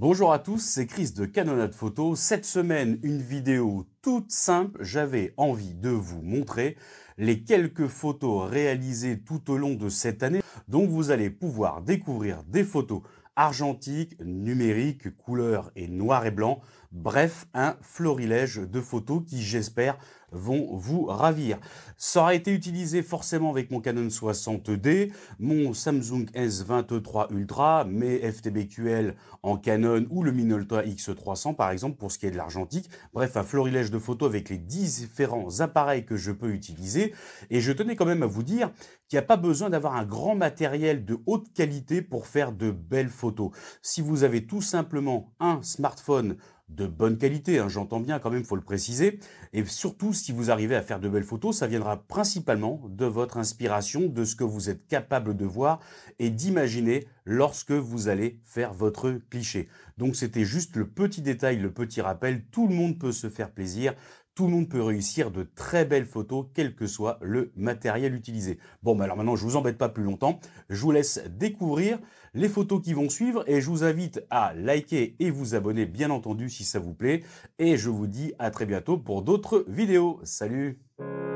Bonjour à tous, c'est Chris de Canonade Photo. Cette semaine, une vidéo toute simple. J'avais envie de vous montrer les quelques photos réalisées tout au long de cette année. Donc vous allez pouvoir découvrir des photos argentiques, numériques, couleur et noir et blanc. Bref, un florilège de photos qui, j'espère, vont vous ravir. Ça aura été utilisé forcément avec mon Canon 60D, mon Samsung S23 Ultra, mes FTBQL en Canon ou le Minolta X300 par exemple pour ce qui est de l'argentique. Bref, un florilège de photos avec les différents appareils que je peux utiliser. Et je tenais quand même à vous dire qu'il n'y a pas besoin d'avoir un grand matériel de haute qualité pour faire de belles photos. Si vous avez tout simplement un smartphone de bonne qualité, j'entends bien quand même, faut le préciser, et surtout si vous arrivez à faire de belles photos, ça viendra principalement de votre inspiration, de ce que vous êtes capable de voir et d'imaginer lorsque vous allez faire votre cliché. Donc c'était juste le petit détail, le petit rappel, tout le monde peut se faire plaisir. Tout le monde peut réussir de très belles photos, quel que soit le matériel utilisé. Bon, alors maintenant, je ne vous embête pas plus longtemps. Je vous laisse découvrir les photos qui vont suivre et je vous invite à liker et vous abonner, bien entendu, si ça vous plaît. Et je vous dis à très bientôt pour d'autres vidéos. Salut!